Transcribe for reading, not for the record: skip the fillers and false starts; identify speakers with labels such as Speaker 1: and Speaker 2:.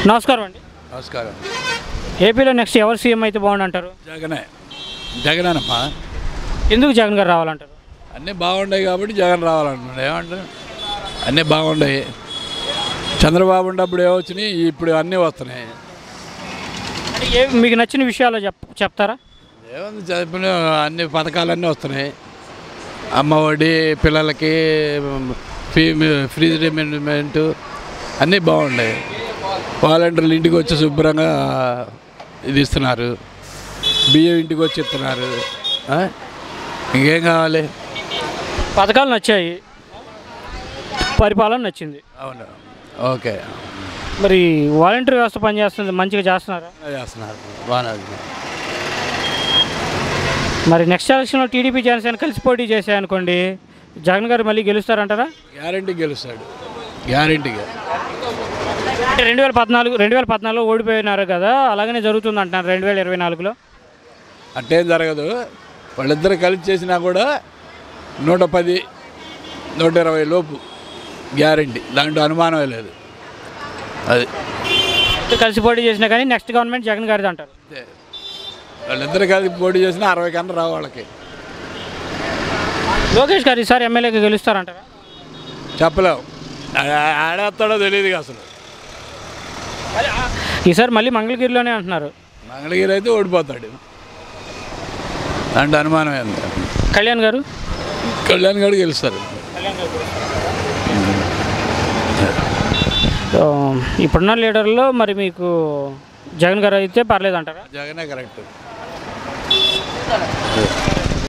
Speaker 1: నమస్కారం అండి.
Speaker 2: నమస్కారం.
Speaker 1: ఏపీలో నెక్స్ట్ ఎవరు సీఎం అయితే బాగుండంటారు?
Speaker 2: జగనేనమ్మా.
Speaker 1: ఎందుకు జగన్ గారు రావాలంటారు?
Speaker 2: అన్నీ బాగున్నాయి కాబట్టి జగన్ రావాలంటున్నాడు. ఏమంటారు, అన్నీ బాగున్నాయి. చంద్రబాబు ఉన్నప్పుడు ఏమొచ్చినాయి, ఇప్పుడు అన్నీ వస్తున్నాయి.
Speaker 1: అంటే మీకు నచ్చిన విషయాలు చెప్తారా?
Speaker 2: ఏముంది, చెప్పిన అన్ని పథకాలన్నీ వస్తున్నాయి. అమ్మ ఒడి, పిల్లలకి ఫ్రీ రిమెంట్ అన్నీ బాగున్నాయి. వాలంటీర్లు ఇంటికి వచ్చి శుభ్రంగా ఇది ఇస్తున్నారు. బియ్యం ఇంటికి వచ్చి ఇస్తున్నారు. ఇంకేం కావాలి?
Speaker 1: పథకాలు నచ్చాయి, పరిపాలన నచ్చింది.
Speaker 2: అవును, ఓకే.
Speaker 1: మరి వాలంటీర్ వ్యవస్థ పనిచేస్తుంది, మంచిగా చేస్తున్నారా?
Speaker 2: చేస్తున్నారు, బాగా.
Speaker 1: మరి నెక్స్ట్ ఎలక్షన్లో టీడీపీ జనసేన కలిసి పోటీ చేశాయనుకోండి, జగన్ గారు మళ్ళీ గెలుస్తారంటారా?
Speaker 2: గ్యారంటీ గెలుస్తాడు, గ్యారంటీగా.
Speaker 1: అంటే 2014 ఓడిపోయినారు కదా, అలాగనే జరుగుతుంది అంటున్నారు 2024లో.
Speaker 2: అట్టేం జరగదు. వాళ్ళిద్దరు కలిసి చేసినా కూడా 110, 120 లోపు గ్యారంటీ, దాంట్లో అనుమానమే లేదు. అది
Speaker 1: కలిసి పోటీ చేసినా కానీ నెక్స్ట్ గవర్నమెంట్ జగన్ గారిది అంటారు.
Speaker 2: వాళ్ళిద్దరు కలిసి పోటీ చేసినా 60 కన్నా రావు వాళ్ళకి.
Speaker 1: లోకేష్ గారు ఈసారి ఎమ్మెల్యేగా గెలుస్తారంటారా?
Speaker 2: చెప్పలేము, ఆడేస్తాడో తెలియదు అసలు.
Speaker 1: ఈసారి మళ్ళీ మంగళగిరిలోనే అంటున్నారు.
Speaker 2: మంగళగిరి అయితే ఓడిపోతాడు, దాంట్లో అనుమానం ఏంది.
Speaker 1: కళ్యాణ్ గారు
Speaker 2: గెలుస్తారు.
Speaker 1: ఇప్పుడున్న లీడర్లో మరి మీకు జగన్ గారు అయితే పర్లేదు అంటారా?
Speaker 2: జగనే కరెక్ట్.